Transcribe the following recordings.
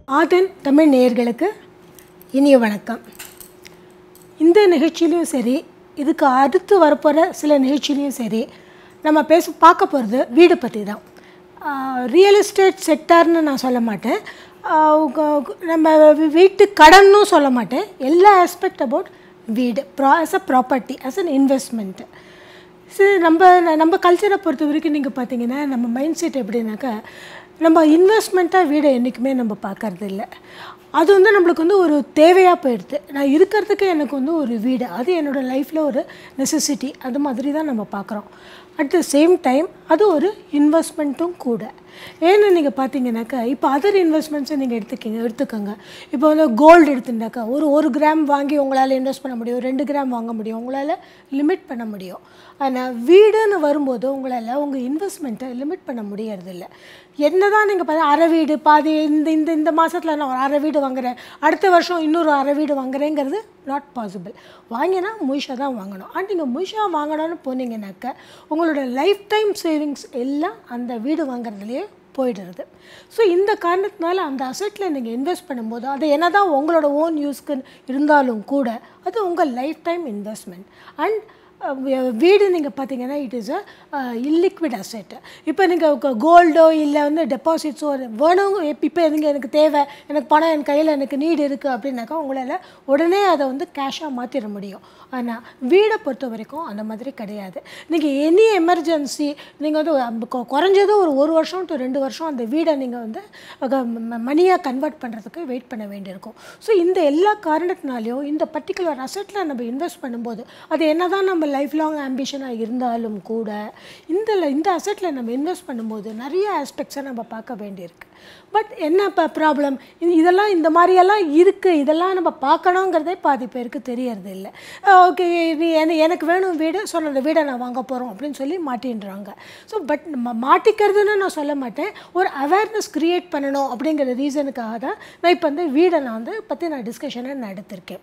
ஆதன் தமிழ் நேயர்களுக்கு இனிய வணக்கம். இந்த நிகழ்ச்சியிலையும் சரி, இதுக்கு அடுத்து வரப்போகிற சில நிகழ்ச்சியிலையும் சரி, நம்ம பார்க்க போகிறது வீடு பற்றி தான். ரியல் எஸ்டேட் செக்டார்னு நான் சொல்ல மாட்டேன், நம்ம வீட்டு கடன்னு சொல்ல மாட்டேன். எல்லா ஆஸ்பெக்ட் அபவுட் வீடு as a property, as an investment. சரி, நம்ம கல்ச்சரை பொறுத்த வரைக்கும் நீங்கள் பார்த்தீங்கன்னா, நம்ம மைண்ட் செட் எப்படின்னாக்கா, நம்ம இன்வெஸ்ட்மெண்ட்டாக வீடை என்றைக்குமே நம்ம பார்க்கறது இல்லை. அது நம்மளுக்கு ஒரு தேவையாக போயிடுது. நான் இருக்கிறதுக்கு எனக்கு ஒரு வீடு, அது என்னோடய லைஃப்பில் ஒரு நெசசிட்டி, அது மாதிரி தான் நம்ம பார்க்குறோம். அட் த சேம் டைம் அது ஒரு இன்வெஸ்ட்மெண்ட்டும் கூட. ஏன்னு நீங்கள் பார்த்தீங்கன்னாக்கா, இப்போ அதர் இன்வெஸ்ட்மெண்ட்ஸை நீங்கள் எடுத்துக்கோங்க. இப்போ கோல்டு எடுத்துட்டாக்கா, ஒரு கிராம் வாங்கி உங்களால் இன்வெஸ்ட் பண்ண முடியும், 2 கிராம் வாங்க முடியும், உங்களால் லிமிட் பண்ண முடியும். ஆனால் வீடுன்னு வரும்போது உங்களால் உங்கள் இன்வெஸ்ட்மெண்ட்டை லிமிட் பண்ண முடியறதில்ல. என்ன தான் நீங்கள் அரை வீடு பாதி இந்த மாதத்தில் நான் ஒரு அரை வீடு வாங்குகிறேன், அடுத்த வருஷம் இன்னொரு அரை வீடு வாங்குறேங்கிறது நாட் பாசிபிள். வாங்கினா முழுசாக தான் வாங்கணும். அண்ட் நீங்கள் முழுசாக வாங்கணும்னு போனீங்கன்னாக்கா உங்களோட லைஃப் டைம் சேவிங்ஸ் எல்லாம் அந்த வீடு வாங்குறதுலேயே போயிடுறது. ஸோ இந்த காரணத்தினால அந்த அசெட்டில் நீங்கள் இன்வெஸ்ட் பண்ணும்போது, அது என்ன தான் உங்களோட ஓன் யூஸ்க்கு இருந்தாலும் கூட அது உங்கள் லைஃப் டைம் இன்வெஸ்ட்மெண்ட். அண்ட் வீடு நீங்கள் பார்த்தீங்கன்னா it is a illiquid asset. இப்போ நீங்கள் கோல்டோ இல்லை டெபாசிட்ஸோ வேணும், இப்போ எனக்கு தேவை, எனக்கு பணம் என் கையில் எனக்கு நீடு இருக்குது அப்படின்னாக்கா உங்களால் உடனே அதை கேஷாக மாற்றிட முடியும். ஆனால் வீடை பொறுத்த வரைக்கும் அந்த மாதிரி கிடையாது. நீங்கள் எனி எமர்ஜென்சி நீங்கள் குறைஞ்சது ஒரு வருஷம் டு 2 வருஷம் அந்த வீடை நீங்கள் மணியாக கன்வெர்ட் பண்ணுறதுக்கு வெயிட் பண்ண வேண்டியிருக்கும். ஸோ இந்த எல்லா காரணத்தினாலையும் இந்த பர்டிகுலர் அசெட்டில் நம்ம இன்வெஸ்ட் பண்ணும்போது, அது என்ன தான் நம்ம லைஃப் லாங் ஆம்பிஷனாக இருந்தாலும் கூட இந்த அசெட்டில் நம்ம இன்வெஸ்ட் பண்ணும்போது நிறைய ஆஸ்பெக்ட்ஸை நம்ம பார்க்க வேண்டியிருக்கு. பட் என்ன இப்போ ப்ராப்ளம், இதெல்லாம் இந்த மாதிரியெல்லாம் இருக்குது, இதெல்லாம் நம்ம பார்க்கணுங்கிறதே பாதி பேருக்கு தெரியறது இல்லை. ஓகே, எனக்கு வேணும் வீடு, சொன்ன அந்த வீடை நான் வாங்க போகிறோம் அப்படின்னு சொல்லி மாட்டின்றாங்க. ஸோ பட் மாட்டிக்கிறதுன்னு நான் சொல்ல மாட்டேன், ஒரு அவேர்னஸ் க்ரியேட் பண்ணணும் அப்படிங்கிற ரீசனுக்காக தான் நான் இப்போ வீடை பற்றி நான் டிஸ்கஷனை நடத்திருக்கேன்.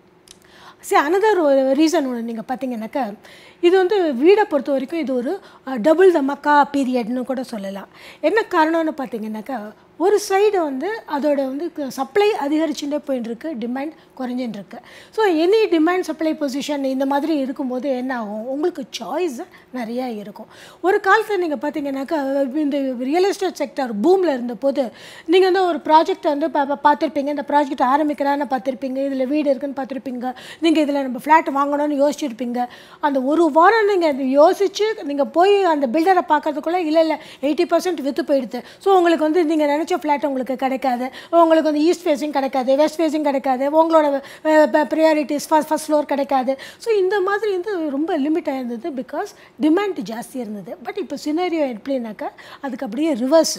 சரி, அனதர் ரீசன் ஒன்று நீங்கள் பார்த்தீங்கன்னாக்கா, இது வீடை பொறுத்த வரைக்கும் இது ஒரு டபுள் தமக்கா பீரியட்னு கூட சொல்லலாம். என்ன காரணம்னு பார்த்தீங்கன்னாக்கா, ஒரு சைடு அதோட சப்ளை அதிகரிச்சுட்டே போயிட்டுருக்கு, டிமாண்ட் குறைஞ்சின்னு. So any demand supply position இந்த மாதிரி இருக்கும்போது என்ன ஆகும், உங்களுக்கு சாய்ஸ் நிறையா இருக்கும். ஒரு காலத்தில் நீங்கள் பார்த்தீங்கன்னாக்கா, இந்த ரியல் எஸ்டேட் செக்டர் பூமில் இருந்தபோது நீங்கள் ஒரு ப்ராஜெக்டை பார்த்துருப்பீங்க, இந்த ப்ராஜெக்ட் ஆரம்பிக்கிறான்னு பார்த்துருப்பீங்க, இதில் வீடு இருக்குன்னு பார்த்துருப்பீங்க, நீங்கள் இதில் நம்ம ஃப்ளாட் வாங்கணும்னு யோசிச்சுருப்பீங்க. அந்த ஒரு வாரம் நீங்கள் அதை யோசித்து நீங்கள் போய் அந்த பில்டரை பார்க்கறதுக்குள்ளே இல்லை 80% விற்று போயிடுது. ஸோ உங்களுக்கு நீங்கள் நினச்ச ஃப்ளாட் உங்களுக்கு கிடைக்காது, உங்களுக்கு ஈஸ்ட் ஃபேஸிங் கிடைக்காது, வெஸ்ட் ஃபேஸிங் கிடைக்காது, உங்களோட ப்ரையாரிட்டிஸ் ஃபர்ஸ்ட் ஃப்ளோர் கிடைக்காது. ஸோ இந்த மாதிரி ரொம்ப லிமிட்டாக இருந்தது, பிகாஸ் டிமாண்ட் ஜாஸ்தி இருந்தது. பட் இப்போ சினாரியோ எப்படின்னாக்கா அதுக்கு அப்படியே ரிவர்ஸ்.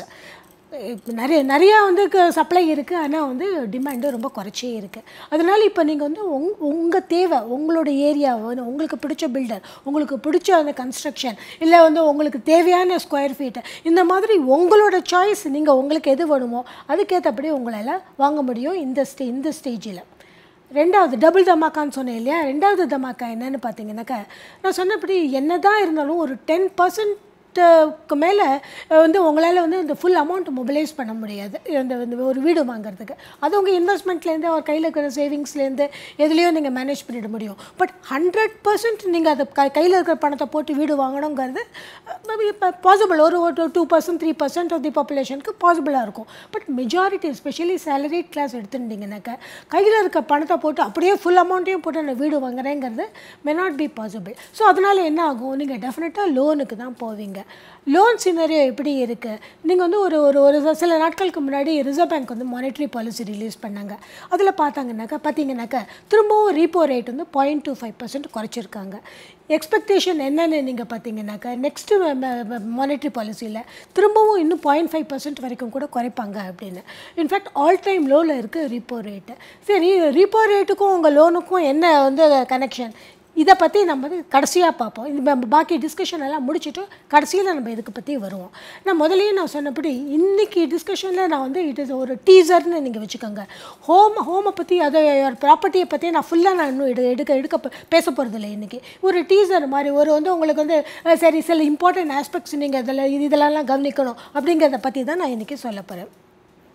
நிறையா சப்ளை இருக்குது, ஆனால் டிமாண்டு ரொம்ப குறைச்சே இருக்குது. அதனால் இப்போ நீங்கள் உங்கள் தேவை, உங்களோட ஏரியா, உங்களுக்கு பிடிச்ச பில்டர், உங்களுக்கு பிடிச்ச அந்த கன்ஸ்ட்ரக்ஷன், இல்லை உங்களுக்கு தேவையான ஸ்கொயர் ஃபீட்டு, இந்த மாதிரி உங்களோட சாய்ஸ், நீங்கள் உங்களுக்கு எது வேணுமோ அதுக்கேற்றபடி உங்களால் வாங்க முடியும் இந்த ஸ்டேஜில். ரெண்டாவது டபுள் தமாக்கான்னு சொன்னேன் இல்லையா, ரெண்டாவது தமாக்கா என்னன்னு பார்த்தீங்கன்னாக்கா, நான் சொன்னபடி என்ன தான் இருந்தாலும் ஒரு 10% மேலே உங்களால் இந்த ஃபுல் அமௌண்ட் மொபிலைஸ் பண்ண முடியாது இந்த ஒரு வீடு வாங்குறதுக்கு. அது உங்கள் இன்வெஸ்ட்மெண்ட்லேருந்து அவர் கையில் இருக்கிற சேவிங்ஸ்லேருந்து எதுலேயோ நீங்கள் மேனேஜ் பண்ணிட முடியும். பட் 100% நீங்கள் அதை கையில் இருக்கிற பணத்தை போட்டு வீடு வாங்கணுங்கிறது இப்போ பாசிபிள், ஒரு 2% 3% ஆஃப் தி பாப்புலேஷனுக்கு பாசிபிளாக இருக்கும். But majority especially salaried class எடுத்துட்டிங்கனாக்கா, கையில் இருக்க பணத்தை போட்டு அப்படியே ஃபுல் அமௌண்ட்டையும் போட்டு நான் வீடு வாங்குறேங்கிறது may not be possible. So அதனால் என்ன ஆகும், நீங்கள் டெஃபினட்டாக லோனுக்கு தான் போவீங்க. லோன் சினரியோ எப்படி இருக்குது, நீங்கள் ஒரு சில நாட்களுக்கு முன்னாடி reserve bank monetary policy release பண்ணாங்க. அதில் பார்த்தீங்கன்னாக்கா திரும்பவும் ரீப்போ ரேட் 0.25% குறைச்சிருக்காங்க. எக்ஸ்பெக்டேஷன் என்னென்னு நீங்கள் பார்த்தீங்கன்னாக்கா, நெக்ஸ்ட்டு மானிட்டரி பாலிசியில் திரும்பவும் இன்னும் 0.5% வரைக்கும் கூட குறைப்பாங்க அப்படின்னு. இன்ஃபேக்ட் ஆல் டைம் லோவில் இருக்குது ரீப்போ ரேட்டு. சரி, ரீப்போ ரேட்டுக்கும் உங்கள் லோனுக்கும் என்ன கனெக்ஷன், இதை பற்றி நம்ம கடைசியாக பார்ப்போம். இந்த பாக்கி டிஸ்கஷன் எல்லாம் முடிச்சுட்டு கடைசியில் நம்ம இதுக்கு பற்றி வருவோம். நான் முதலையே நான் சொன்னபடி இன்றைக்கி டிஸ்கஷனில் நான் இட் இஸ் ஒரு டீசர்னு நீங்கள் வச்சுக்கோங்க. ஹோமை பற்றி, அதை ப்ராப்பர்ட்டியை பற்றி நான் ஃபுல்லாக நான் இன்னும் பேச போகிறதில்ல. இன்றைக்கி ஒரு டீசர் மாதிரி உங்களுக்கு சரி சில இம்பார்ட்டன்ட் ஆஸ்பெக்ட்ஸ் நீங்கள் இதெல்லாம் கவனிக்கணும் அப்படிங்கிறத பற்றி தான் நான் இன்றைக்கி சொல்ல போகிறேன்.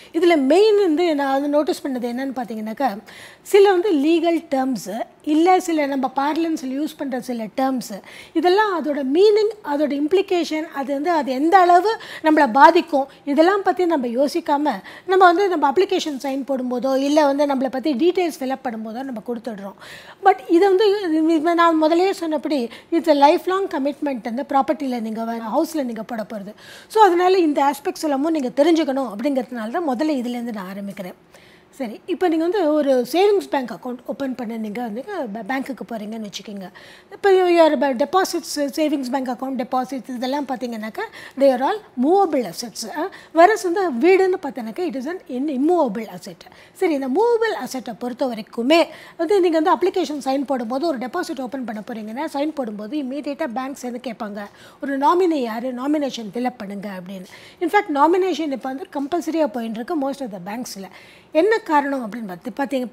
இதில் மெயின் வந்து நான் வந்து நோட்டீஸ் பண்ணது என்னென்னு பார்த்தீங்கன்னாக்கா, சில வந்து லீகல் டேர்ம்ஸு இல்லை சில நம்ம பார்லன்ஸில் யூஸ் பண்ணுற சில டேர்ம்ஸு இதெல்லாம் அதோட மீனிங், அதோட இம்ப்ளிகேஷன், அது வந்து அது எந்த அளவு நம்மளை பாதிக்கும் இதெல்லாம் பற்றி நம்ம யோசிக்காமல் நம்ம வந்து நம்ம அப்ளிகேஷன் சைன் போடும்போதோ இல்லை வந்து நம்மளை பற்றி டீட்டெயில்ஸ் ஃபில்அப் பண்ணும்போதோ நம்ம கொடுத்துடுறோம். பட் இதை வந்து நான் முதலே சொன்னபடி இட்ஸ் லைஃப் லாங் கமிட்மெண்ட் வந்து ப்ராப்பர்ட்டியில் நீங்கள் ஹவுஸில் நீங்கள் போட போகிறது. ஸோ அதனால் இந்த ஆஸ்பெக்ட்ஸ் எல்லாமும் நீங்கள் தெரிஞ்சுக்கணும் அப்படிங்கிறதுனால தான் முதல்ல இதுலேருந்து நான் ஆரம்பிக்கிறேன். சரி, இப்போ நீங்கள் வந்து ஒரு சேவிங்ஸ் பேங்க் அக்கௌண்ட் ஓப்பன் பண்ண நீங்கள் வந்து பேங்க்குக்கு போகிறீங்கன்னு வச்சுக்கோங்க. இப்போ your deposits, savings bank account deposits இதெல்லாம் பார்த்தீங்கன்னாக்கா they are all movable assets. Whereas வந்து வீடுன்னு பார்த்தீங்கன்னாக்கா it is an immovable asset. சரி, இந்த மூவபிள் அசெட்டை பொறுத்த வரைக்குமே வந்து நீங்கள் வந்து அப்ளிகேஷன் சைன் போடும்போது ஒரு டெபாசிட் ஓப்பன் பண்ண போகிறீங்கன்னா சைன் போடும்போது இமீடியட்டாக பேங்க்ஸ் வந்து கேட்பாங்க, ஒரு நாமினி யார், நாமினேஷன் ஃபில்அப் பண்ணுங்க அப்படின்னு. இன்ஃபேக்ட் நாமினேஷன் இப்போ வந்து கம்பல்சரியாக போயின்னு இருக்கு மோஸ்ட் ஆஃப் த பேங்க்ஸில். என்ன காரணம் அப்படின்னு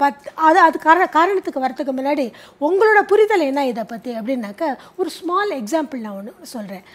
அது காரணத்துக்கு வரத்துக்கு முன்னாடி உங்களோட புரிதல் என்ன இதை பற்றி அப்படின்னாக்கா, ஒரு ஸ்மால் எக்ஸாம்பிள் நான் ஒன்று சொல்கிறேன்.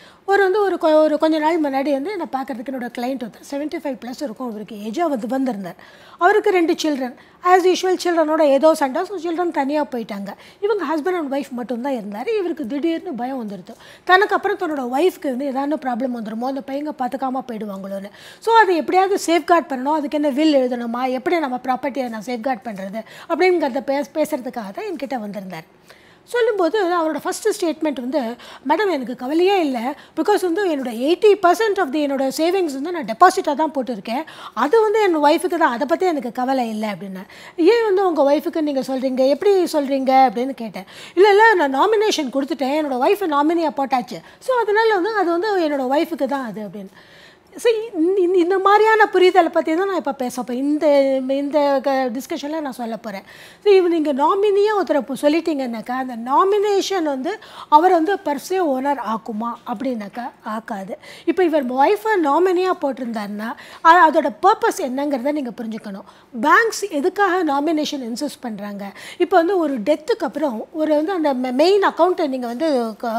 ஒரு கொஞ்ச நாள் முன்னாடி வந்து நான் பார்க்குறதுக்கு என்னோடய கிளைண்ட் வந்து 75+ இருக்கும், அவருக்கு ஏஜாக வந்திருந்தார். அவருக்கு 2 சில்ட்ரன். ஆஸ் யூஷுவல் சில்ட்ரனோட ஏதோ சண்டை, ஸோ சில்ட்ரன் தனியாக போயிட்டாங்க. இவங்க ஹஸ்பண்ட் அண்ட் ஒய்ஃப் மட்டும்தான் இருந்தார். இவருக்கு திடீர்னு பயம் வந்துடுது, தனக்கு அப்புறம் தன்னோட ஒய்ஃப்க்கு வந்து ஏதாவது ப்ராப்ளம் வந்துடுமோ, அந்த பையங்க பார்த்துக்காமல் போயிடுவாங்களோன்னு. ஸோ அதை எப்படியாவது சேஃப்கார்ட் பண்ணணும், அதுக்கு என்ன வில் எழுதணுமா, எப்படி நம்ம ப்ராப்பர்ட்டியை நான் சேஃப்கார்ட் பண்ணுறது அப்படிங்கிறத பேசுகிறதுக்காக தான் என்கிட்ட வந்திருந்தார். சொல்லும்போது அவரோட ஃபஸ்ட்டு ஸ்டேட்மெண்ட் வந்து, மேடம் எனக்கு கவலையே இல்லை, பிகாஸ் வந்து என்னோட 80% ஆஃப் என்னோடய சேவிங்ஸ் வந்து நான் டெபாசிட்டாக தான் போட்டிருக்கேன், அது வந்து என் ஒய்ஃபுக்கு தான், அதை பற்றி எனக்கு கவலை இல்லை அப்படின்னு. ஏன் வந்து உங்கள் ஒய்ஃபுக்கு நீங்கள் சொல்கிறீங்க, எப்படி சொல்கிறீங்க அப்படின்னு கேட்டேன். இல்லை நான் நாமினேஷன் கொடுத்துட்டேன், என்னோடய ஒய்ஃபை நாமினியாக போட்டாச்சு, ஸோ அதனால் வந்து அது வந்து என்னோடய ஒய்ஃபுக்கு தான் அது அப்படின்னு. ஸோ இந்த மாதிரியான புரிதலை பற்றி தான் நான் இப்போ பேசப்போம். இந்த டிஸ்கஷனில் நான் சொல்ல போகிறேன். ஸோ நீங்கள் நாமினியாக ஒருத்தரை சொல்லிட்டீங்கன்னாக்கா, அந்த நாமினேஷன் வந்து அவர் வந்து பர்சே ஓனர் ஆக்குமா அப்படின்னாக்கா ஆக்காது. இப்போ இவர் ஒய்ஃபை நாமினியாக போட்டிருந்தாருன்னா அதோட பர்பஸ் என்னங்கிறத நீங்கள் புரிஞ்சுக்கணும். பேங்க்ஸ் எதுக்காக நாமினேஷன் இன்சிஸ்ட் பண்ணுறாங்க? இப்போ வந்து ஒரு டெத்துக்கு அப்புறம் ஒரு வந்து அந்த மெயின் அக்கௌண்ட்டை நீங்கள் வந்து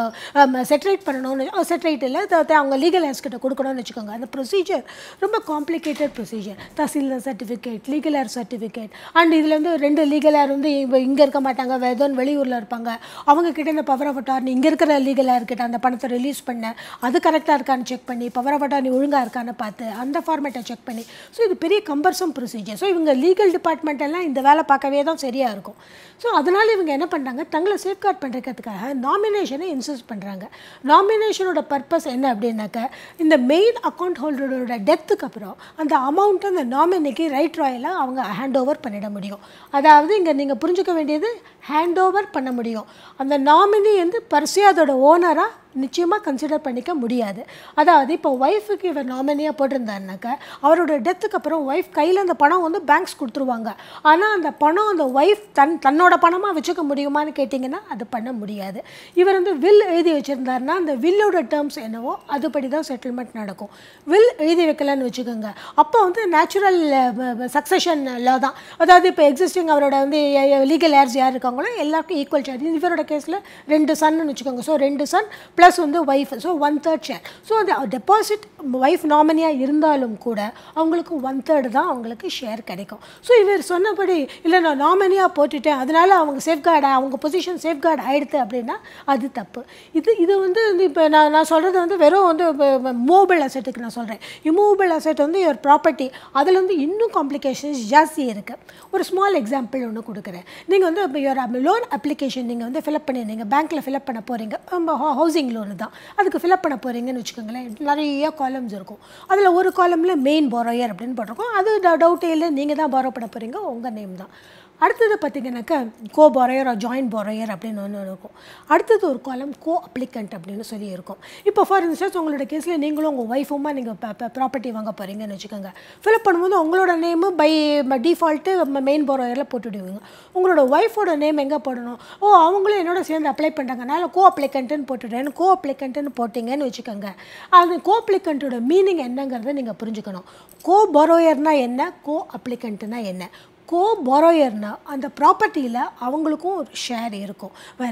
செட்ரேட் பண்ணணும்னு, செட்ரேட் இல்லை அவங்க லீகல் ஹேர்ஸ்கிட்ட கொடுக்கணும்னு வச்சுக்கோங்க. அந்த ப்ரொசீஜர் ரொம்ப complicated procedure. Tahsildar certificate, legal heir certificate, and இதில் வந்து 2 லீகல் ஹேர் வந்து இங்கே இருக்க மாட்டாங்க, ஏதோ வெளியூரில் இருப்பாங்க, அவங்கக்கிட்ட இந்த பவர் ஆஃப் அட்டார்னி இங்கே இருக்கிற லீகல் ஹேர் கிட்ட அந்த பணத்தை ரிலீஸ் பண்ண, அது கரெக்டாக இருக்கான்னு செக் பண்ணி, பவர் ஆஃப் அட்டார்னி ஒழுங்காக இருக்கான்னு பார்த்து அந்த ஃபார்மேட்டை செக் பண்ணி, ஸோ இது பெரிய கம்பர்சம் ப்ரொசீஜர். ஸோ இவங்க லீகல் டிபார்ட்மெண்ட் எல்லாம் இந்த வேலை பார்க்கவே தான் சரியாக இருக்கும். ஸோ அதனால் இவங்க என்ன பண்ணுறாங்க, தங்களை சேஃப்கார்ட் பண்ணுறதுக்காக நாமினேஷனை இன்சிஸ்ட் பண்ணுறாங்க. நாமினேஷனோட பர்பஸ் என்ன அப்படின்னாக்க, இந்த மெயின் அக்கௌண்ட் ஹோல்டரோட டெத்துக்கு அப்புறம் அந்த அமௌண்ட்டை அந்த நாமினிக்கு ரைட் ராயலாக அவங்க ஹேண்ட் ஓவர் பண்ணிட முடியும். அதாவது இங்கே நீங்கள் புரிஞ்சுக்க வேண்டியது, ஹேண்ட் ஓவர் பண்ண முடியும். அந்த நாமினி வந்து பர்சே அதோட ஓனராக நிச்சயமாக கன்சிடர் பண்ணிக்க முடியாது. அதாவது இப்போ ஒய்ஃபுக்கு இவர் நாமினியாக போட்டிருந்தாருனாக்கா, அவரோட டெத்துக்கு அப்புறம் ஒய்ஃப் கையில் அந்த பணம் வந்து பேங்க்ஸ் கொடுத்துருவாங்க. ஆனால் அந்த பணம் அந்த ஒய்ஃப் தன்னோட பணமாக வச்சுக்க முடியுமான்னு கேட்டிங்கன்னா அது பண்ண முடியாது. இவர் வந்து வில் எழுதி வச்சுருந்தாருன்னா அந்த வில்லோட டேர்ம்ஸ் என்னவோ அதுபடி தான் செட்டில்மெண்ட் நடக்கும். வில் எழுதி வைக்கலன்னு வச்சுக்கோங்க, அப்போ வந்து நேச்சுரல் சக்சஷன் லா தான். அதாவது இப்போ எக்ஸிஸ்டிங் அவரோட வந்து லீகல் ஹேர்ஸ் யார் இருக்காங்களோ எல்லாருக்கும் ஈக்குவல் ஷேர். இவரோட கேஸில் 2 சன்னு வச்சுக்கோங்க. ஸோ 2 சன் ப்ளஸ் வந்து ஒய்ஃப், ஸோ 1/3 ஷேர். ஸோ அந்த டெபாசிட் ஒய்ஃப் நாமினியாக இருந்தாலும் கூட அவங்களுக்கு 1/3 தான் அவங்களுக்கு ஷேர் கிடைக்கும். ஸோ இவர் சொன்னபடி இல்லை நான் நாமினியாக போட்டுட்டேன் அதனால் அவங்க சேஃப்கார்டு, அவங்க பொசிஷன் சேஃப்கார்டு ஆகிடுது அப்படின்னா அது தப்பு. இது வந்து இப்போ நான் சொல்கிறது வந்து வெறும் வந்து மூவபிள் அசெட்டுக்கு நான் சொல்கிறேன். இம்மூவபிள் அசெட் வந்து ஒரு ப்ராப்பர்ட்டி, அதில் வந்து இன்னும் காம்ப்ளிகேஷன்ஸ் ஜாஸ்தி இருக்குது. ஒரு ஸ்மால் எக்ஸாம்பிள் ஒன்று கொடுக்குறேன். நீங்கள் வந்து இப்போ ஒரு லோன் அப்ளிகேஷன் நீங்கள் வந்து ஃபில்அப் பண்ணியிருந்தீங்க, பேங்க்கில் ஃபில்அப் பண்ண போகிறீங்க, ஹவுசிங் லோனு தான், அதுக்கு ஃபில்அப் பண்ண போகிறீங்கன்னு வச்சுக்கோங்களேன். நிறைய காலம்ஸ் இருக்கும். அதில் ஒரு காலமில் மெயின் பாரோயர் அப்படின்னு போட்டிருக்கோம். அது டவுட்டே இல்லை, நீங்கள் தான் பாரோ பண்ண போகிறீங்க, உங்கள் நேம் தான். அடுத்தது பார்த்திங்கனாக்கா கோ பாரோயர் ஜாயின்ட் பாரோயர் அப்படின்னு ஒன்று இருக்கும். அடுத்தது ஒரு காலம் கோ அப்ளிகண்ட் அப்படின்னு சொல்லி இருக்கும். இப்போ ஃபார் இன்ஸ்டன்ஸ் உங்களோட கேஸில் நீங்களும் உங்கள் ஒய்ஃபுமா நீங்கள் ப்ராப்பர்ட்டி வாங்க போகிறீங்கன்னு வச்சுக்கோங்க. ஃபில்அப் பண்ணும்போது உங்களோட நேமு பை டிஃபால்ட்டு மெயின் பாரோயரில் போட்டுவிடுவீங்க. உங்களோட ஒய்ஃபோட நேம் எங்கே போடணும், அவங்களும் என்னோட சேர்ந்து அப்ளை பண்ணுறாங்கனால கோ அப்ளிகண்ட்டுன்னு போட்டுடுறேன்னு கோ அப்ளிகண்ட்டுன்னு போட்டிங்கன்னு வச்சுக்கோங்க. அது கோ அப்ளிகண்ட்டோட மீனிங் என்னங்கிறத நீங்கள் புரிஞ்சுக்கணும். கோ பாரோயர்னால் என்ன, கோ அப்ளிகண்ட்டுனா என்ன. கோ பாரோயர்னா அந்த ப்ராப்பர்ட்டியில் அவங்களுக்கும் ஒரு ஷேர் இருக்கும். வேறஸ்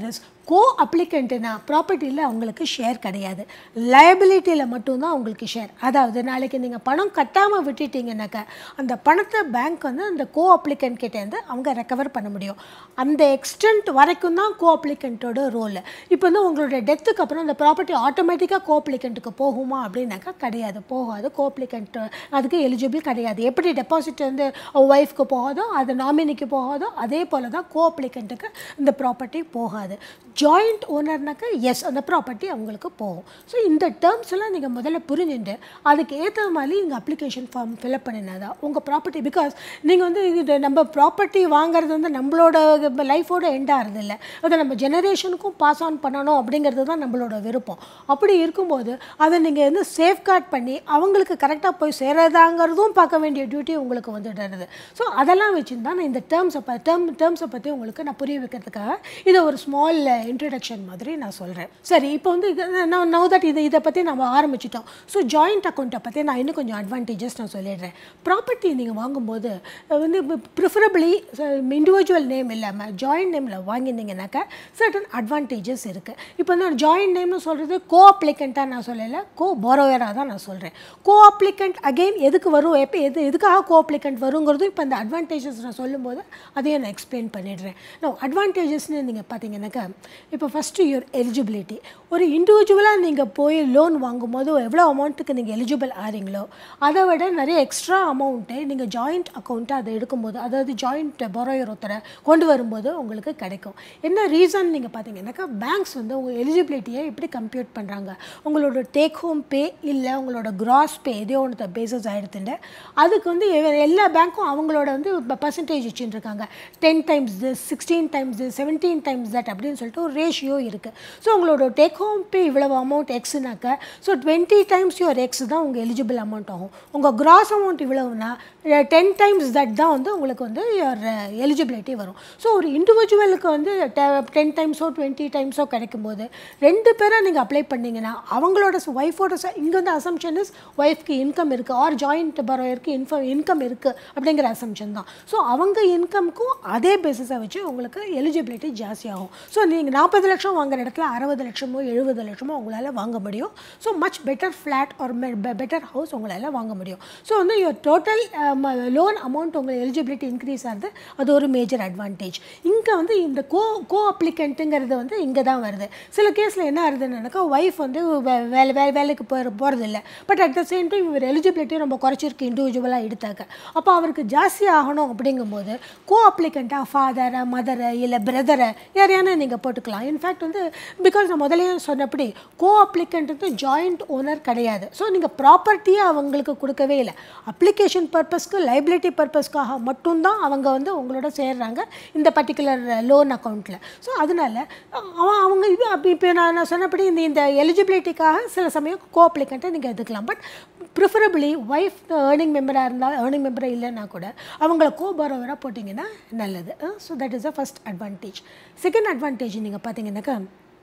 கோ அப்ளிகண்ட்டுனா ப்ராப்பர்ட்டியில் அவங்களுக்கு ஷேர் கிடையாது, லயபிலிட்டியில் மட்டும்தான் அவங்களுக்கு ஷேர். அதாவது நாளைக்கு நீங்கள் பணம் கட்டாமல் விட்டுட்டீங்கன்னாக்கா அந்த பணத்தை பேங்க் வந்து அந்த கோ அப்ளிகண்ட் கிட்டேருந்து அவங்க ரெக்கவர் பண்ண முடியும். அந்த எக்ஸ்டென்ட் வரைக்கும் தான் கோ அப்ளிகண்ட்டோட ரோல். இப்போ வந்து உங்களோட டெத்துக்கு அப்புறம் அந்த ப்ராப்பர்ட்டி ஆட்டோமேட்டிக்காக கோ அப்ளிகண்ட்டுக்கு போகுமா அப்படின்னாக்கா கிடையாது, போகாது. கோ அப்ளிகண்ட் அதுக்கு எலிஜிபிள் கிடையாது. எப்படி டெபாசிட் வந்து ஒய்ஃப்க்கு போகாதோ அது நாமினிக்கு போகாதோ அதே போல் தான் கோ அப்ளிகண்ட்டுக்கு இந்த ப்ராப்பர்ட்டி போகாது. ஜாயிண்ட் ஓனர்னாக்கா எஸ், அந்த ப்ராப்பர்ட்டி அவங்களுக்கு போகும். ஸோ இந்த டேர்ம்ஸ் எல்லாம் நீங்கள் முதல்ல புரிஞ்சுட்டு அதுக்கு ஏற்ற மாதிரி நீங்கள் அப்ளிகேஷன் ஃபார்ம் ஃபில்அப் பண்ணினாதான் உங்கள் ப்ராப்பர்ட்டி. பிகாஸ் நீங்கள் வந்து இது நம்ம ப்ராப்பர்ட்டி வாங்குறது வந்து நம்மளோட லைஃபோட எண்ட் ஆகிறது இல்லை, அதை நம்ம ஜெனரேஷனுக்கும் பாஸ் ஆன் பண்ணணும் அப்படிங்கிறது தான் நம்மளோட விருப்பம். அப்படி இருக்கும்போது அதை நீங்கள் வந்து சேஃப்கார்ட் பண்ணி அவங்களுக்கு கரெக்டாக போய் சேரதாங்கிறதும் பார்க்க வேண்டிய டியூட்டி உங்களுக்கு வந்துடுறது. ஸோ அதெல்லாம் வச்சுருந்தா நான் இந்த டேர்ம்ஸை பற்றி உங்களுக்கு நான் புரிய வைக்கிறதுக்காக இதை ஒரு ஸ்மால் இன்ட்ரடக்ஷன் மாதிரி நான் சொல்கிறேன். சரி, இப்போ வந்து நவ் தட் இதை பற்றி நம்ம ஆரம்பிச்சிட்டோம். ஸோ ஜாயிண்ட் அக்கௌண்ட்டை பற்றி நான் இன்னும் கொஞ்சம் அட்வான்டேஜஸ் நான் சொல்லிடுறேன். ப்ராப்பர்ட்டி நீங்கள் வாங்கும்போது வந்து ப்ரிஃபரபிளி இண்டிவிஜுவல் நேம் இல்லாமல் ஜாயிண்ட் நேமில் வாங்கியிருந்தீங்கன்னாக்கா சர்டன் அட்வான்டேஜஸ் இருக்குது. இப்போ வந்து ஜாயிண்ட் நேம்னு சொல்கிறது கோ அப்ளிகண்ட்டாக நான் சொல்லலை, கோ பாரோயராக தான் நான் சொல்கிறேன். கோ அப்ளிகண்ட் அகெயின் எதுக்கு வரும், எதுக்காக கோ அப்ளிகண்ட் வருங்கிறதும் இப்போ இந்த அட்வான்டேஜஸ் நான் சொல்லும்போது அதையும் நான் எக்ஸ்பிளைன் பண்ணிடுறேன். நான் அட்வான்டேஜஸ்ன்னு நீங்கள் பார்த்தீங்கன்னாக்கா இப்போ ஃபஸ்ட்டு யுவர் எலிஜிபிலிட்டி. ஒரு இண்டிவிஜுவலாக நீங்கள் போய் லோன் வாங்கும்போது எவ்வளோ அமௌண்ட்டுக்கு நீங்கள் எலிஜிபிள் ஆகிறீங்களோ அதை விட நிறைய எக்ஸ்ட்ரா அமௌண்ட்டை நீங்கள் ஜாயிண்ட் அக்கௌண்ட்டை அதை எடுக்கும்போது, அதாவது ஜாயிண்ட் பாரோயர் ஒருத்தரை கொண்டு வரும்போது உங்களுக்கு கிடைக்கும். என்ன ரீசன் நீங்கள் பார்த்தீங்கன்னாக்கா பேங்க்ஸ் வந்து உங்கள் எலிஜிபிலிட்டியை எப்படி கம்ப்யூட் பண்ணுறாங்க, உங்களோட டேக் ஹோம் பே இல்லை உங்களோட கிராஸ் பே எதோ ஒன்று பேசஸ் ஆகிடுத்துட்டு அதுக்கு வந்து எல்லா பேங்க்கும் அவங்களோட வந்து பர்சன்டேஜ் வச்சுருக்காங்க. 10 times this, 16 times this, 17 times that அப்படின்னு சொல்லிட்டு ஒரு ரேஷியோ இருக்குது. ஸோ உங்களோட டேக் ஹோம் பே இவ்வளவு அமௌண்ட் எக்ஸ்னாக்கா ஸோ 20 times யுவர் எக்ஸ் தான் உங்கள் எலிஜிபிள் அமௌண்ட் ஆகும். உங்கள் கிராஸ் அமௌண்ட் இவ்வளவுனா 10 times தட் தான் வந்து உங்களுக்கு வந்து யுவர் எலிஜிபிலிட்டி வரும். ஸோ ஒரு இண்டிவிஜுவலுக்கு வந்து 10 times 20 times கிடைக்கும்போது 2 பேராக நீங்கள் அப்ளை பண்ணிங்கன்னா அவங்களோட ஒய்ஃபோட இங்கே வந்து அசம்ஷன் இஸ் ஒய்ஃப்க்கு இன்கம் இருக்குது ஆர் ஜாயிண்ட் பாரோயருக்கு இன்கம் இருக்குது அப்படிங்கிற அசம்ஷன் தான். ஸோ அவங்க இன்கம்க்கும் அதே பேசிஸை வச்சு உங்களுக்கு எலிஜிபிலிட்டி ஜாஸ்தியாகும். ஸோ நீங்கள் 40 லட்சம் வாங்குற இடத்துல 60 லட்சமோ 70 லட்சமோ உங்களால் வாங்க முடியும். So much better flat or better house உங்களால் வாங்க முடியும். ஸோ வந்து யுவர் டோட்டல் லோன் அமௌண்ட் உங்கள் எலிஜிபிலிட்டி இன்க்ரீஸ் ஆகுது, அது ஒரு மேஜர் அட்வான்டேஜ். இங்கே வந்து இந்த கோ அப்ளிகண்ட்டுங்கிறது வந்து இங்கே தான் வருது. சில கேஸில் என்ன ஆகுதுன்னாக்கா ஒய்ஃப் வந்து வேலைக்கு போகிறதில்ல, but at the same time இவர் எலிஜிபிலிட்டி ரொம்ப குறைச்சிருக்கு இண்டிவிஜுவலாக எடுத்தாக்க. அப்போ அவருக்கு ஜாஸ்தி ஆகணும் அப்படிங்கும்போது கோ அப்ளிகண்ட்டாக ஃபாதரை மதரை இல்லை பிரதரை யாரையான நீங்கள் போட்டுக்கலாம். இன்ஃபேக்ட் வந்து பிகாஸ் நான் முதலே சொன்னபடி கோ அப்ளிகண்ட் வந்து ஜாயிண்ட் ஓனர் கிடையாது. ஸோ நீங்கள் ப்ராப்பர்ட்டியை அவங்களுக்கு கொடுக்கவே இல்லை, அப்ளிகேஷன் பர்பஸ்க்கு லைபிலிட்டி பர்பஸ்க்காக மட்டும்தான் அவங்க வந்து உங்களோட சேர்றாங்க இந்த பர்டிகுலர் லோன் அக்கௌண்ட்டில். ஸோ அதனால் அவங்க இது இப்போ நான் சொன்னபடி இந்த எலிஜிபிலிட்டிக்காக சில சமயம் கோ அப்ளிகண்ட்டை நீங்கள் எடுத்துக்கலாம். பட் ப்ரிஃபரபிளி ஒய்ஃப் ஏர்னிங் மெம்பராக இருந்தால் ஏர்னிங் மெம்பராக இல்லைன்னா கூட அவங்கள கோ பாரோவராக போட்டிங்கன்னா நல்லது. So that is the first advantage. Second advantage நீங்கள் பார்த்தீங்கன்னாக்கா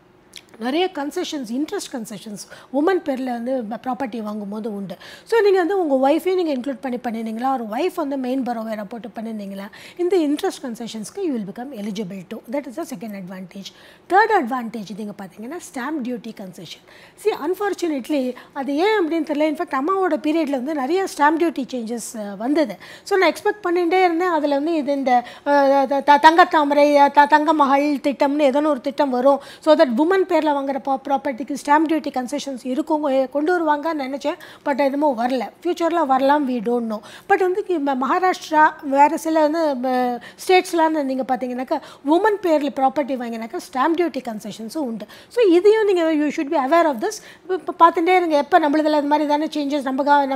நிறைய கன்செஷன்ஸ், இன்ட்ரெஸ்ட் கன்செஷன்ஸ் உமன் பேரில் வந்து ப்ராப்பர்ட்டி வாங்கும்போது உண்டு. ஸோ நீங்கள் வந்து உங்கள் ஒய்ஃபையும் நீங்கள் இன்க்ளூட் பண்ணியிருந்தீங்களா, ஒரு ஒய்ஃப் வந்து மெயின் பரோவரை போட்டு பண்ணியிருந்தீங்களா, இந்த இன்ட்ரெஸ்ட் கன்செஷன்ஸ்க்கு you will become eligible to. That is the second advantage. Third advantage நீங்கள் பார்த்தீங்கன்னா ஸ்டாம்ப் டியூட்டி கன்செஷன். அன்ஃபார்ச்சுனேட்லி அது ஏன் அப்படின்னு தெரியல. இன்ஃபேக்ட் அம்மாவோட பீரியடில் வந்து நிறைய ஸ்டாம்ப் டியூட்டி சேஞ்சஸ் வந்தது. ஸோ நான் எக்ஸ்பெக்ட் பண்ணிகிட்டே இருந்தேன் அதில் வந்து இது இந்த தங்கத்தாமரை தங்க மகள் திட்டம்னு ஏதோ ஒரு திட்டம் வரும். ஸோ தட் உமன் பேர் வாங்குற ப்ராப்பர்ட்டிக்கு ஸ்டாம்ப் டியூட்டி கன்செஷன்ஸ் இருக்கும் கொண்டு வருவாங்கன்னு நினச்சேன். பட் எதுவும் வரல. ஃப்யூச்சரில் வரலாம், வி டோன்ட் நோ. பட் வந்து மகாராஷ்டிரா வேறு சில வந்து ஸ்டேட்ஸ்லாம் நீங்கள் பார்த்தீங்கன்னாக்கா உமன் பேரில் ப்ராப்பர்ட்டி வாங்கினாக்கா ஸ்டாம்ப் டியூட்டி கன்செஷன்ஸும் உண்டு. ஸோ இதையும் நீங்கள் you should be aware of this. இப்போ பார்த்துட்டே இருங்க, எப்போ நம்மளதில் அது மாதிரி தானே சேஞ்சஸ்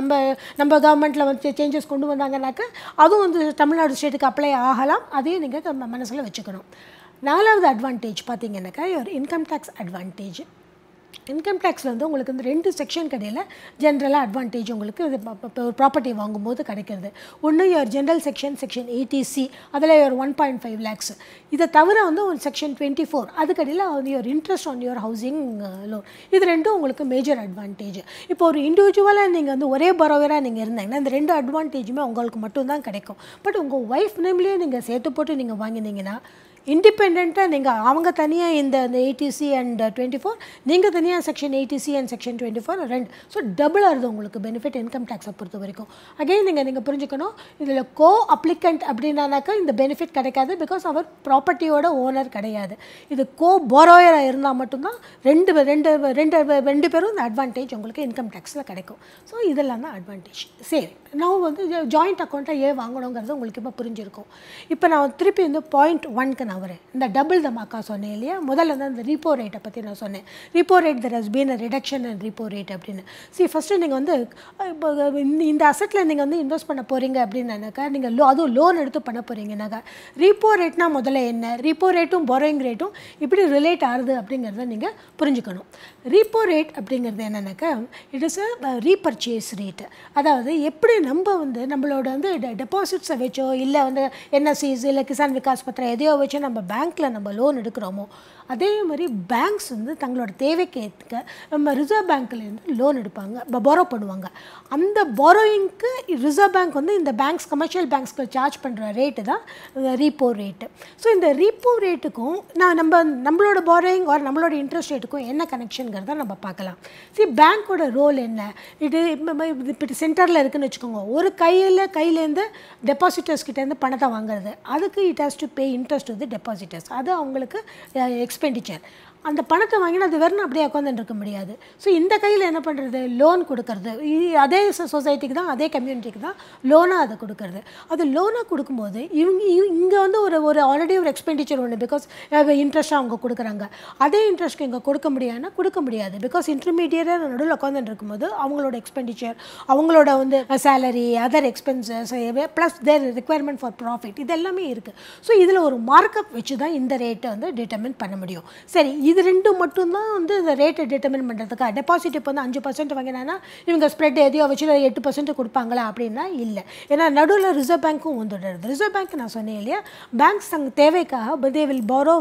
நம்ம கவர்மெண்ட்டில் வந்து சேஞ்சஸ் கொண்டு வந்தாங்கன்னாக்கா அதுவும் வந்து தமிழ்நாடு ஸ்டேட்டுக்கு அப்ளை ஆகலாம். அதையும் நீங்கள் மனசில் வச்சுக்கணும். நாலாவது அட்வான்டேஜ் பார்த்தீங்கன்னாக்கா ஒரு இன்கம் டேக்ஸ் அட்வான்டேஜ். இன்கம் டேக்ஸில் வந்து உங்களுக்கு வந்து 2 செக்ஷன் கடையில் ஜென்ரலாக அட்வான்டேஜ் உங்களுக்கு இது ஒரு ப்ராப்பர்ட்டி வாங்கும்போது கிடைக்கிறது. ஒன்று யுவர் ஜென்ரல் செக்ஷன் 80C, அதில் யுவர் 1.5 lakhs. இதை தவிர வந்து ஒரு செக்ஷன் 24 அதுக்கடியில் வந்து your interest on your housing loan. இது ரெண்டும் உங்களுக்கு மேஜர் அட்வான்டேஜ். இப்போ ஒரு இண்டிவிஜுவலாக நீங்கள் வந்து ஒரே பரோவராக நீங்கள் இருந்தாங்கன்னா இந்த 2 அட்வான்டேஜுமே உங்களுக்கு மட்டும்தான் கிடைக்கும். பட் உங்கள் ஒய்ஃப் நேம்லேயே நீங்கள் சேர்த்து போட்டு நீங்கள் வாங்கினீங்கன்னா இண்டிபெண்ட்டாக நீங்கள் அவங்க தனியாக இந்த ஏடிசி அண்ட் 24, நீங்கள் தனியாக section 80C and section 24 2. So double ஆகுது உங்களுக்கு பெனிஃபிட் இன்கம் டேக்ஸை பொறுத்த வரைக்கும். அகைன் நீங்கள் புரிஞ்சுக்கணும், இதில் கோ அப்ளிகண்ட் அப்படின்னாக்கா இந்த பெனிஃபிட் கிடைக்காது, பிகாஸ் அவர் ப்ராப்பர்ட்டியோட ஓனர் கிடையாது. இது கோ போரோயராக இருந்தால் மட்டும்தான் ரெண்டு பேரும் இந்த அட்வான்டேஜ் உங்களுக்கு இன்கம் டேக்ஸில் கிடைக்கும். ஸோ இதெல்லாம் தான் அட்வான்டேஜ். சரி, நான் ஜாயிண்ட் அக்கௌண்ட்டை ஏன் வாங்கணுங்கிறது உங்களுக்கு இப்போ புரிஞ்சிருக்கும். இப்போ நான் திருப்பி பாயிண்ட் 1க்கு நான் வரேன். இந்த டபுள் தமாக்கா சொன்னேன் இல்லையா, முதல்ல தான் இந்த ரிப்போ ரேட்டை பற்றி நான் சொன்னேன். Repo rate there has been a reduction in repo rate அப்படின்னு. ஃபஸ்ட்டு நீங்கள் இந்த அசெட்டில் நீங்கள் இன்வெஸ்ட் பண்ண போகிறீங்க அப்படின்னாக்கா, நீங்கள் அதுவும் லோன் எடுத்து பண்ண போகிறீங்கன்னாக்கா, ரிப்போ ரேட்னா முதல்ல என்ன, ரிப்போ ரேட்டும் போரோயிங் ரேட்டும் இப்படி ரிலேட் ஆகுது அப்படிங்கிறத நீங்கள் புரிஞ்சுக்கணும். ரிப்போ ரேட் அப்படிங்கிறது என்னன்னாக்கா, it is a repurchase rate. அதாவது எப்படி நம்ம நம்மளோட டெபாசிட்ஸை வச்சோ இல்லை என்எஸ்சிஸ் இல்லை கிசான் விகாஸ் பத்திரம் எதையோ வச்சு நம்ம பேங்க்கில் நம்ம லோன் எடுக்கிறோமோ, அதே மாதிரி பேங்க்ஸ் தங்களோட தேவைக்கு ஏற்றுக்க நம்ம ரிசர்வ் பேங்க்லேருந்து லோன் எடுப்பாங்க, பாரோ பண்ணுவாங்க. அந்த பாரோயிங்க்கு ரிசர்வ் பேங்க் இந்த பேங்க்ஸ் கமர்ஷியல் பேங்க்ஸ்க்கு சார்ஜ் பண்ணுற ரேட்டு தான் ரீப்போ ரேட்டு. ஸோ இந்த ரீப்போ ரேட்டுக்கும் நம்மளோட பாரோயிங் ஒரு நம்மளோட இன்ட்ரெஸ்ட் ரேட்டுக்கும் என்ன கனெக்ஷனுங்கிறத நம்ம பார்க்கலாம். பேங்க்கோட ரோல் என்ன, இப்போ சென்டரில் இருக்குதுன்னு வச்சுக்கோங்க, ஒரு கையிலேருந்து டெபாசிட்டர்ஸ் கிட்டேருந்து பணத்தை வாங்குறது, அதுக்கு it has to pay interest to the depositors. அது அவங்களுக்கு எக்ஸ்பெண்டிச்சர். அந்த பணத்தை வாங்கினா அது வெறும் அப்படியே உட்காந்துட்டு இருக்க முடியாது. ஸோ இந்த கையில் என்ன பண்ணுறது, லோன் கொடுக்கறது. அதே சொசைட்டிக்கு தான், அதே கம்யூனிட்டிக்கு தான் லோனாக அதை கொடுக்கறது. அது லோனாக கொடுக்கும்போது இங்கே ஒரு ஆல்ரெடி ஒரு எக்ஸ்பெண்டிச்சர் ஒன்று, பிகாஸ் இன்ட்ரெஸ்ட்டாக அவங்க கொடுக்குறாங்க. அதே இன்ட்ரெஸ்ட்க்கு இங்கே கொடுக்க முடியாது, பிகாஸ் இன்டர்மீடியட்டாக நடுவில் உட்காந்துட்டு இருக்கும்போது அவங்களோட எக்ஸ்பெண்டிச்சர், அவங்களோட salary, other expenses plus their requirement for profit, இது எல்லாமே இருக்குது. ஸோ இதில் ஒரு மார்க்கப் வச்சு தான் இந்த ரேட்டை டிட்டர்மின் பண்ண முடியும். சரி, இது ரெண்டும் மட்டும்தான் இந்த ரேட்டை டிட்டர்மின் பண்ணுறதுக்காக. டெபாசிட் இப்போ 5% வாங்கினா இவங்க ஸ்ப்ரெட் எதையோ வச்சு 8% கொடுப்பாங்களா அப்படின்னா இல்லை. ஏன்னா நடுவில் ரிசர்வ் பேங்க்கும் வந்துடுறது. ரிசர்வ் பேங்க் நான் சொன்னேன் இல்லையா, பேங்க்ஸ் தங்க தேவைக்காக தே வில் பாரோ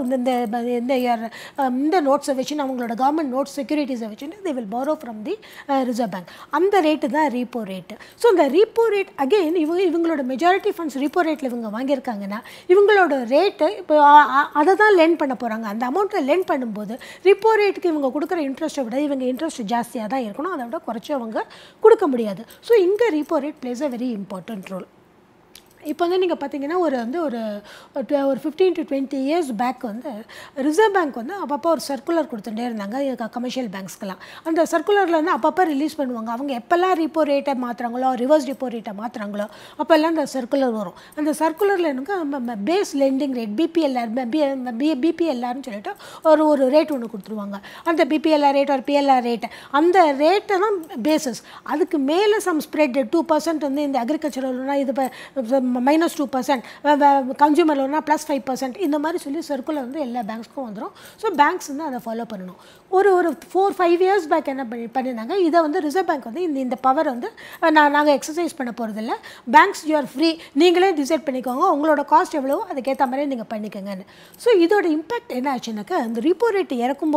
இந்த நோட்ஸை வச்சு, அவங்களோட கவர்மெண்ட் நோட்ஸ் செக்யூரிட்டிஸை வச்சுட்டு they will borrow from the reserve bank. அந்த ரேட்டு தான் ரீப்போ ரேட்டு. ஸோ இந்த ரீப்போ ரேட் அகெயின் இவங்களோட மெஜாரிட்டி ஃபண்ட்ஸ் ரீப்போ ரேட்டில் இவங்க வாங்கியிருக்காங்கன்னா இவங்களோட ரேட்டு இப்போ அதை தான் லெண்ட் பண்ண போகிறாங்க. அந்த அமௌண்ட்டை லெண்ட் பண்ணும்போது ரிப்போ ரேட்டுக்கு இவங்க கொடுக்குற இன்ட்ரெஸ்ட்டை விட இவங்க இன்ட்ரெஸ்ட் ஜாஸ்தியாக தான் இருக்கணும், அதை விட குறைச்சி அவங்க கொடுக்க முடியாது. ஸோ இங்கே repo rate plays a very important role. இப்போ நீங்கள் பார்த்தீங்கன்னா ஒரு 15 to 20 years back reserve bank அப்பப்போ ஒரு சர்க்குலர் கொடுத்துட்டே இருந்தாங்க கமர்ஷியல் பேங்க்ஸ்க்கெலாம். அந்த சர்க்குலரில் அப்பப்போ ரிலீஸ் பண்ணுவாங்க. அவங்க எப்போல்லாம் ரிப்போ ரேட்டை மாற்றுறாங்களோ, ரிவர்ஸ் ரிப்போ ரேட்டை மாற்றுறாங்களோ, அப்போல்லாம் அந்த சர்க்குலர் வரும். அந்த சர்க்குலரில் எனக்கு பேஸ் லெண்டிங் ரேட் பிபிஎல்ஆர்னு சொல்லிட்டு ஒரு ரேட் ஒன்று கொடுத்துருவாங்க. அந்த பிபிஎல்ஆர் ரேட் ஒரு பிஎல்ஆர் ரேட்டு, அந்த ரேட்டை தான் பேசஸ். அதுக்கு மேலே சம் ஸ்ப்ரெட் 2% இந்த அக்ரிகல்ச்சரல்னா இது -2%, கன்சூமர் லோன்னா +5%, இந்த மாதிரி சொல்லி சர்க்குலர் எல்லா பேங்க்ஸ்க்கும் வந்துடும். ஸோ பேங்க்ஸ் அதை ஃபாலோ பண்ணணும். ஒரு 4-5 இயர்ஸ் பேக் என்ன பண்ணியிருந்தாங்க, இதை ரிசர்வ் பேங்க் இந்த பவர் நாங்கள் எக்ஸசைஸ் பண்ண போகிறதில்ல, பேங்க்ஸ் யூ ஆர் ஃப்ரீ, நீங்களே டிசைட் பண்ணிக்கோங்க, உங்களோட காஸ்ட் எவ்வளவோ அதுக்கேற்ற மாதிரி நீங்கள் பண்ணிக்கோங்கன்னு. ஸோ இதோட இம்பாக்ட் என்ன ஆச்சுன்னாக்கா, அந்த ரிப்போ ரேட் ஏற்றும்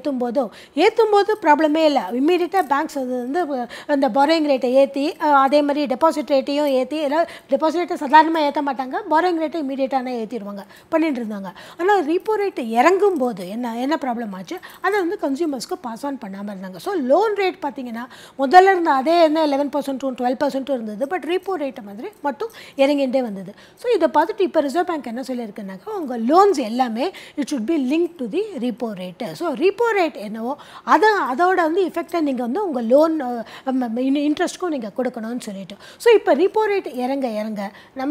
போதோ ப்ராப்ளமே இல்லை. இம்மீடியட்டாக பேங்க்ஸ் அந்த பாரோயிங் ரேட்டை ஏற்றி, அதே மாதிரி டெபாசிட் ரேட்டையும் ஏற்றி, டெபாசிட் ரேட்டை சாதாரணமாக ஏற்ற மாட்டாங்க, பாரோயிங் ரேட்டை இமீடியட்டாக ஏற்றிடுவாங்க, பண்ணிட்டு இருந்தாங்க. ஆனால் ரிப்போ ரேட்டு இறங்கும் போது என்ன ப்ராப்ளம் ஆச்சு, அதை கன்சியூமர்ஸ்க்கு பாஸ் ஆன் பண்ணாமல் இருந்தாங்க. ஸோ லோன் ரேட் பார்த்தீங்கன்னா முதல்ல இருந்த அதே 11% 12% இருந்தது, பட் ரிப்போ ரேட்டை மாதிரி மட்டும் இறங்கிட்டே வந்தது. ஸோ இதை பார்த்துட்டு இப்போ ரிசர்வ் பேங்க் என்ன சொல்லியிருக்குனாக்கா, உங்கள் லோன்ஸ் எல்லாமே it should be link to the repo rate. So repo rate என்னவோ அதோட எஃபெக்டை நீங்கள் உங்கள் லோன் இன்ட்ரெஸ்ட்க்கும் நீங்கள் கொடுக்கணும்னு சொல்லிட்டு. ஸோ இப்போ ரிப்போ ரேட் இறங்க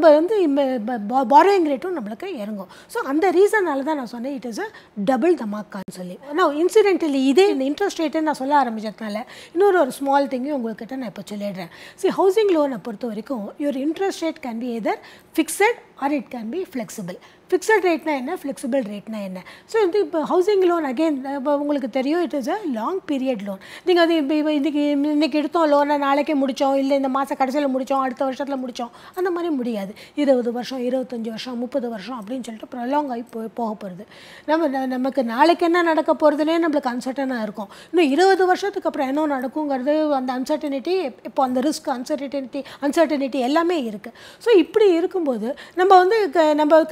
நம்ம பாரோயிங் ரேட்டும் நம்மளுக்கு இறங்கும். ஸோ அந்த ரீசனால தான் நான் சொன்னேன் இட் இஸ் அ டபுள் தமாக்கான்னு சொல்லி. நான் இன்சிடென்டலி இதே இந்த இன்ட்ரெஸ்ட் ரேட்டு நான் சொல்ல ஆரம்பிச்சதுனால இன்னொரு ஸ்மால் திங்கையும் உங்கள்கிட்ட நான் இப்போ சொல்லிடுறேன். ஹவுசிங் லோனை பொறுத்த வரைக்கும் your interest rate can be either fixed or it can be flexible. Fixed ரேட்னா என்ன, ஃப்ளெக்சிபிள் ரேட்னா என்ன? ஸோ இப்போ ஹவுசிங் லோன் அகெயின் இப்போ உங்களுக்கு தெரியும், it is a long period loan. நீங்கள் அது இப்போ இன்றைக்கி எடுத்தோம் லோனை, நாளைக்கே முடித்தோம், இல்லை இந்த மாதம் கடைசியில் முடித்தோம், அடுத்த வருஷத்தில் முடித்தோம், அந்த மாதிரி முடியாது. 20 வருஷம் 25 வருஷம் 30 வருஷம் அப்படின்னு சொல்லிட்டு ப்ரொலாங் ஆகி போக போகிறது. நமக்கு நாளைக்கு என்ன நடக்க போகிறதுனே நம்மளுக்கு அன்சர்டனாக இருக்கும். இன்னும் 20 வருஷத்துக்கு அப்புறம் என்ன நடக்குங்கிறது அந்த அன்சர்டனிட்டி, இப்போ அந்த ரிஸ்க் அன்சர்டனிட்டி எல்லாமே இருக்குது. ஸோ இப்படி இருக்கும்போது நம்ம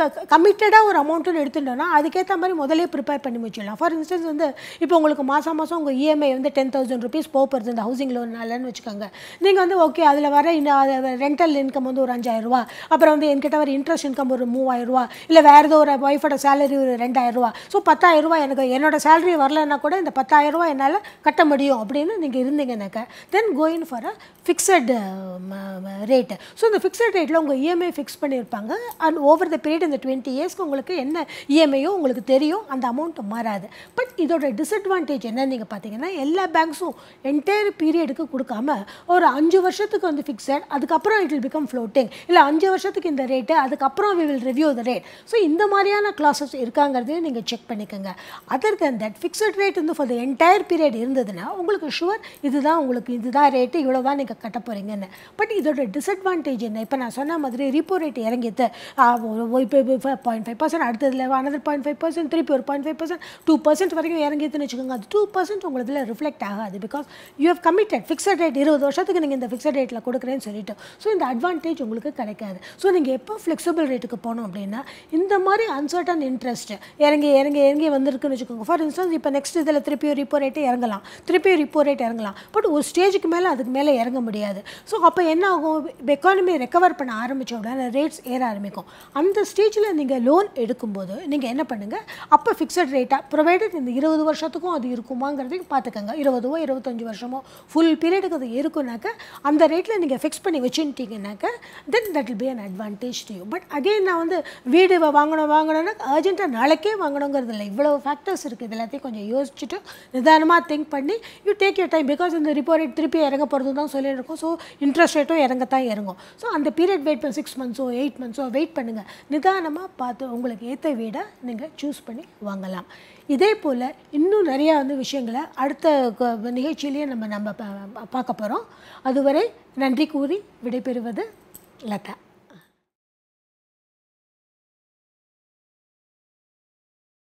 கமிட்டடாக ஒரு அமௌண்ட்டுன்னு எடுத்துட்டோன்னா அதுக்கேற்ற மாதிரி முதலே ப்ரிப்பேர் பண்ணி வச்சிடலாம். ஃபார் இன்ஸ்டன்ஸ் வந்து இப்போ உங்களுக்கு மாதம் உங்கள் இஎம்ஐ வந்து 10,000 rupees போகிறது இந்த ஹவுசிங் லோன்னாலன்னு வச்சுக்கோங்க. நீங்கள் வந்து ஓகே அதில் வர ரெண்டல் இன்கம் வந்து ஒரு 5,000 ரூபா, அப்புறம் வந்து என்கிட்ட வர இன்ட்ரெஸ்ட் இன்கம் ஒரு 3,000 ரூபா, இல்லை வேறு ஏதோ ஒரு ஒய்ஃபோட சேலரி ஒரு 2,000 ரூபா, ஸோ 10,000 ரூபா எனக்கு என்னோட சேலரி வரலன்னா கூட இந்த 10,000 ரூபா என்னால் கட்ட முடியும் அப்படின்னு நீங்கள் இருந்தீங்கன்னாக்க then going for a fixed rate. So இந்த ஃபிக்ஸட் ரேட்டில் உங்கள் இஎம்ஐ ஃபிக்ஸ் பண்ணியிருப்பாங்க. அண்ட் ஓவர் த பீரியட் இந்த 20 இயர்ஸ்க்கு உங்களுக்கு என்ன இஎம்ஐயோ உங்களுக்கு தெரியும், அந்த அமௌண்ட் மாறாது. பட் இதோட டிஸ்அட்வான்டேஜ் என்னன்னு நீங்கள் பார்த்தீங்கன்னா எல்லா பேங்க்ஸும் என்டையர் பீரியடுக்கு கொடுக்காம ஒரு 5 வருஷத்துக்கு வந்து ஃபிக்ஸட், அதுக்கப்புறம் இட் வில் பிகம் ஃப்ளோட்டிங், இல்லை 5 வருஷத்துக்கு இந்த ரேட்டு, அதுக்கப்புறம் we will review the rate. So இந்த மாதிரியான கிளாஸஸ் இருக்காங்கிறதையும் நீங்கள் செக் பண்ணிக்கோங்க. Other then that fixed rate வந்து ஃபார் த என்டையர் பீரியட் இருந்ததுன்னா உங்களுக்கு ஷுவர் இதுதான் ரேட்டு, இவ்வளோ தான் நீங்கள் கட்ட போகிறீங்கன்னு. பட் இதோட டிஸ்அட்வான்டேஜ் என்ன? இப்போ நான் சொன்ன மாதிரி ரிப்போ ரேட் இறங்கிட்டு இப்போ 0.5%, அடுத்ததில் another 0.5%, திருப்பி ஒரு 0.5%, 2% வரைக்கும் இறங்கிட்டுன்னு வச்சுக்கோங்க. அது 2% உங்களுக்கு இதில் ரிஃப்ளெக்ட் ஆகாது. Because you have committed fixed rate 20 வருஷத்துக்கு நீங்கள் இந்த ஃபிக்ஸட் ரேட்டில் கொடுக்குறேன்னு சொல்லிட்டு. ஸோ இந்த அட்வான்டேஜ் உங்களுக்கு கிடைக்காது. ஸோ நீங்கள் எப்போ ஃப்ளெக்சிபிள் ரேட்டுக்கு போகணும் அப்படின்னா இந்த மாதிரி அன்சர்டன் இன்ட்ரெஸ்ட் இறங்கி வந்திருக்குன்னு வச்சுக்கோங்க. ஃபார் இன்ஸ்டன்ஸ் இப்போ நெக்ஸ்ட் இதில் திருப்பி ரிப்போ ரேட்டே இறங்கலாம், பட் ஒரு ஸ்டேஜுக்கு மேலே அதுக்கு மேலே இறங்க முடியாது. ஸோ அப்போ என்ன ஆகும்? எக்கானமி ரெக்கவர் பண்ண ஆரம்பித்த உடனே ரேட்ஸ் ஏற ஆரம்பிக்கும். அந்த ஸ்டேஜில் நீங்கள் லோன் எடுக்கும்போது நீங்கள் என்ன பண்ணுங்கள், அப்போ ஃபிக்ஸட் ரேட்டாக ப்ரொவைடட் இந்த 20 வருஷத்துக்கும் அது இருக்குமாங்கிறதையும் பார்த்துக்கோங்க. 20 25 வருஷமோ ஃபுல் பீரியடுக்கு அது இருக்குனாக்க அந்த ரேட்டில் நீங்கள் ஃபிக்ஸ் பண்ணி வச்சுட்டிங்கனாக்க then that will be an advantage to you. But again நான் வந்து வீடு வாங்கணும்னா அர்ஜென்ட்டாக நாளைக்கே வாங்கணுங்கிறது இல்லை. இவ்வளோ ஃபேக்டர்ஸ் இருக்குது. இது எல்லாத்தையும் கொஞ்சம் யோசிச்சுட்டு நிதானமாக திங்க் பண்ணி you take your time. Because இந்த ரிப்போ ரேட் திருப்பி இறங்க போகிறது தான் சொல்லியிருக்கோம். ஸோ இன்ட்ரெஸ்ட் ரேட்டும் இறங்கத்தான் இறங்கும். ஸோ அந்த பீரியட் வெயிட் பண்ணி 6 months 8 months வெயிட் பண்ணுங்கள். நிதானமாக பார்த்து உங்களுக்கு ஏற்ற வீடை நீங்கள் சூஸ் பண்ணி வாங்கலாம். இதே போல் இன்னும் நிறையா வந்து விஷயங்களை அடுத்த நிகழ்ச்சியிலேயே நம்ம பார்க்க போகிறோம். அதுவரை நன்றி கூறி விடைபெறுவது லதா.